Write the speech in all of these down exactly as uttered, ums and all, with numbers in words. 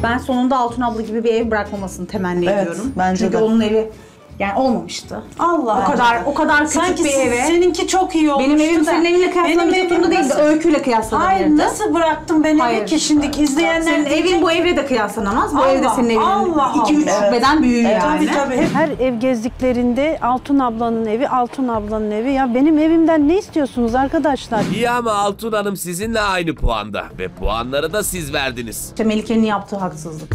Ben sonunda Altun abla gibi bir ev bırakmamasını temenni Evet, ediyorum. bence Çünkü de. onun evi yani olmamıştı. Allah O kadar o kadar küçük Sanki bir siz- eve. seninki çok iyi olmuştu Benim evim da. senin evinle kıyaslanabilecek durumda değildi. nasıl- Öyküyle kıyaslanabilirdi. Hayır, nasıl bıraktım ben evi Hayır. ki şimdi izleyenler Senin diyecek- evin bu evle de kıyaslanamaz. Bu Allah, evde senin evin Allah, iki üç Allah. beden büyüğü yani. Tabii tabii. Her ev gezdiklerinde Altun ablanın evi, Altun ablanın evi. Ya benim evimden ne istiyorsunuz arkadaşlar? İyi ama Altun Hanım sizinle aynı puanda ve puanları da siz verdiniz. İşte Melike'nin yaptığı haksızlık.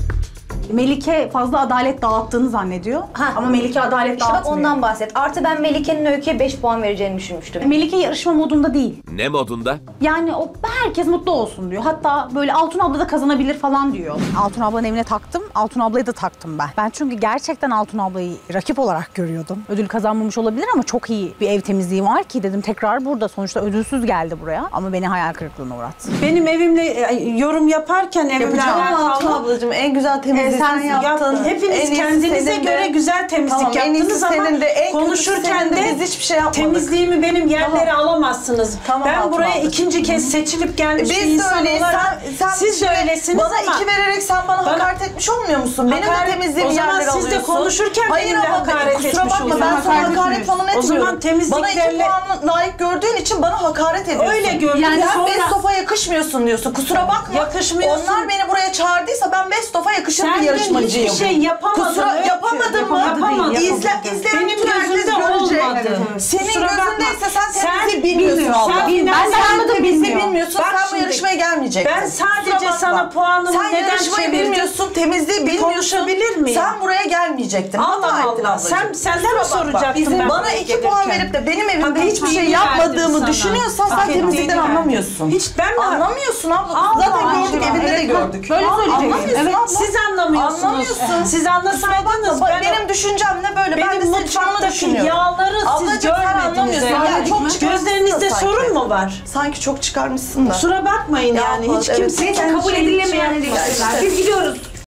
Melike fazla adalet dağıttığını zannediyor. Ha. Ama Melike adalet İşte bak dağıtmıyor. ondan bahset. Artı ben Melike'nin Öykü'ye beş puan vereceğini düşünmüştüm. Melike yarışma modunda değil. Ne modunda? Yani o herkes mutlu olsun diyor. Hatta böyle Altun abla da kazanabilir falan diyor. Altun ablanın evine taktım. Altun ablayı da taktım ben. Ben çünkü gerçekten Altun ablayı rakip olarak görüyordum. Ödül kazanmamış olabilir ama çok iyi bir ev temizliği var ki dedim tekrar burada. Sonuçta ödülsüz geldi buraya ama beni hayal kırıklığına uğrattı. Benim evimle e, yorum yaparken evimle Yapacağım. alakalı Altun ablacığım en güzel temizliği E, sen sen yaptın. yaptın. Hepiniz En iyisi kendinize senin de. göre güzel temizlik Tamam, en iyisi yaptınız ama senin de, en kötüsü konuşurken senin de. de Biz hiçbir şey yapmadık. temizliğimi benim yerlere alamazsınız. Tamam, ben Altun buraya ablacığım. ikinci kez seçilip gelmiş bir Biz de insan öyleyiz. olarak Sen, sen siz de şimdi öylesiniz bana ama iki vererek sen bana, Bana- hakaret etmiş olmuyor musun? Benim de Hakaret- temizliğimi o zaman yerlere siz de alıyorsun. konuşurken Hayır benimle ama hakaret kusura etmiş bakma ben oluyorsun. sana Hakaret hakaret falan etmiyorsun. etmiyorum. O zaman temizliklerle- Bana iki puan layık gördüğün için bana hakaret ediyorsun. Öyle gördüm. Yani Yani sen sonra- Bestof'a yakışmıyorsun diyorsun. Kusura bakma. Yakışmıyorsun. Onlar beni buraya çağırdıysa ben Bestof'a yakışır Sen bir de yarışmacıyım. hiçbir şey yapamadın, Kusura Öykü. yapamadın mı? Yapamadın. İzle, izleyen Benim bütün herkes gözümde görecek. olmadı. Senin Kusura bakma. gözündeyse sen Sen temizliği bilmiyorsun bilmiyorsun. abla. Sen Ben ben sen anladım, temizliği bilmiyor. bilmiyorsun. Bak Sen bu şimdi, yarışmaya gelmeyecektin. ben sadece Kusura bakma. sana puanımı Sen neden yarışmayı çevirdin? bilmiyorsun, temizliği bilmiyorsun. Konuşabilir miyim? Sen buraya gelmeyecektin. Allah Hata ettin Allah. ablacığım. Sen senden mi Kusura bakma. soracaktım Bizim ben bana buraya iki puan gelirken? verip de benim evimde Hak hiçbir şey ettiğini yapmadığımı verdim düşünüyorsan sana. sen Hak temizlikten ettiğini verdim. anlamıyorsun. Hiç ben mi? Anlamıyorsun abla. Allah Zaten Allah. gördük, evinde de Evet, gördük. böyle söyleyeceksin. Anlamıyorsun Evet, abla. siz anlamıyorsunuz. Anlamıyorsun. Siz anlasaydınız Bak, ben benim düşüncem ne böyle? Ben de benim senin canını mutfaktaki düşünüyorum. yağları siz Ablacığım, sen görmediniz. anlamıyorsun. herhalde. Yani çok çıkarmışsın Gözlerinizde da sanki. sorun mu var? Sanki çok çıkarmışsın da. Kusura bakmayın Ya yani. abla, Hiç evet. kimse Neyse kabul edilemeyen eleştiriler. Biz gidiyoruz.